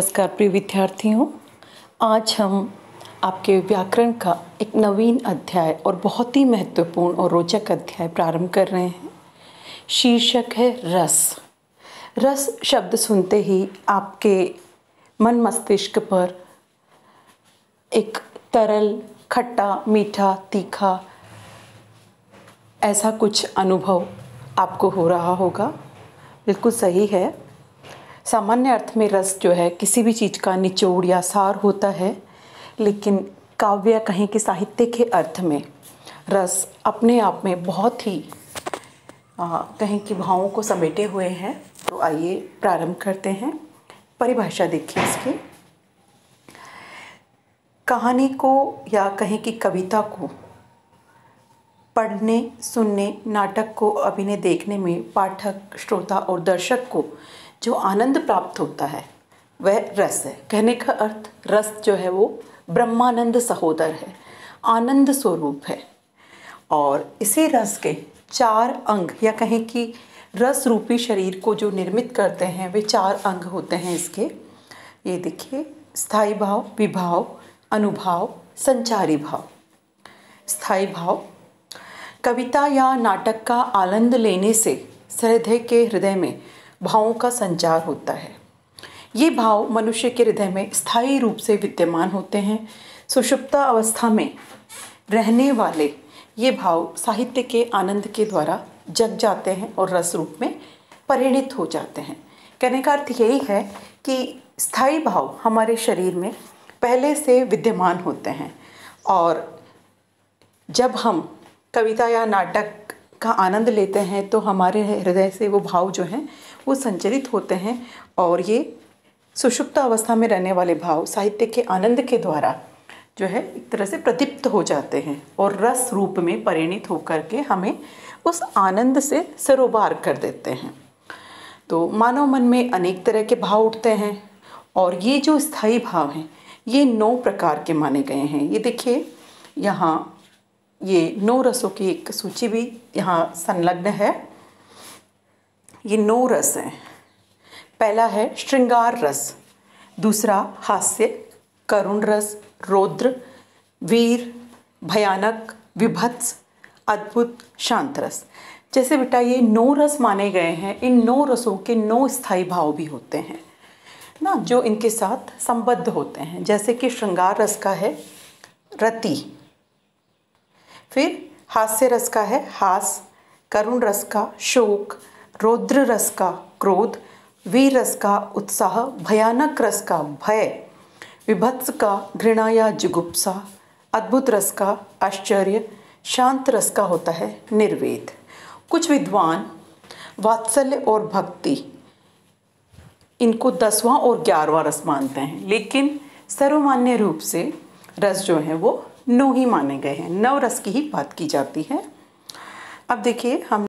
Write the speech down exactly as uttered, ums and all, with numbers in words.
नमस्कार प्रिय विद्यार्थियों, आज हम आपके व्याकरण का एक नवीन अध्याय और बहुत ही महत्वपूर्ण और रोचक अध्याय प्रारंभ कर रहे हैं। शीर्षक है रस। रस शब्द सुनते ही आपके मन मस्तिष्क पर एक तरल, खट्टा, मीठा, तीखा ऐसा कुछ अनुभव आपको हो रहा होगा। बिल्कुल सही है। सामान्य अर्थ में रस जो है किसी भी चीज़ का निचोड़ या सार होता है, लेकिन काव्य कहें कि साहित्य के अर्थ में रस अपने आप में बहुत ही आ, कहें कि भावों को समेटे हुए हैं। तो आइए प्रारंभ करते हैं। परिभाषा देखिए इसकी। कहानी को या कहें कि कविता को पढ़ने, सुनने, नाटक को अभिनय देखने में पाठक, श्रोता और दर्शक को जो आनंद प्राप्त होता है वह रस है। कहने का अर्थ रस जो है वो ब्रह्मानंद सहोदर है, आनंद स्वरूप है। और इसी रस के चार अंग या कहें कि रस रूपी शरीर को जो निर्मित करते हैं वे चार अंग होते हैं इसके। ये देखिए, स्थायी भाव, विभाव, अनुभाव, संचारी भाव। स्थायी भाव, कविता या नाटक का आनंद लेने से सहृदय के हृदय में भावों का संचार होता है। ये भाव मनुष्य के हृदय में स्थायी रूप से विद्यमान होते हैं। सुषुप्त अवस्था में रहने वाले ये भाव साहित्य के आनंद के द्वारा जग जाते हैं और रस रूप में परिणित हो जाते हैं। कहने का अर्थ यही है कि स्थायी भाव हमारे शरीर में पहले से विद्यमान होते हैं और जब हम कविता या नाटक का आनंद लेते हैं तो हमारे हृदय से वो भाव जो हैं वो संचरित होते हैं और ये सुषुप्त अवस्था में रहने वाले भाव साहित्य के आनंद के द्वारा जो है एक तरह से प्रदीप्त हो जाते हैं और रस रूप में परिणित होकर के हमें उस आनंद से सरोबार कर देते हैं। तो मानव मन में अनेक तरह के भाव उठते हैं और ये जो स्थायी भाव हैं ये नौ प्रकार के माने गए हैं। ये देखिए, यहाँ ये नौ रसों की एक सूची भी यहाँ संलग्न है। ये नौ रस हैं। पहला है श्रृंगार रस, दूसरा हास्य, करुण रस, रौद्र, वीर, भयानक, विभत्स, अद्भुत, शांत रस। जैसे बेटा ये नौ रस माने गए हैं, इन नौ रसों के नौ स्थायी भाव भी होते हैं ना, जो इनके साथ संबद्ध होते हैं। जैसे कि श्रृंगार रस का है रति, फिर हास्य रस का है हास, करुण रस का शोक, रौद्र रस का क्रोध, वीर रस का उत्साह, भयानक रस का भय, विभत्स का घृणा या जुगुप्सा, अद्भुत रस का आश्चर्य, शांत रस का होता है निर्वेद। कुछ विद्वान वात्सल्य और भक्ति इनको दसवां और ग्यारहवां रस मानते हैं, लेकिन सर्वमान्य रूप से रस जो है वो नौ ही माने गए हैं। नौ रस की ही बात की जाती है। अब देखिए, हम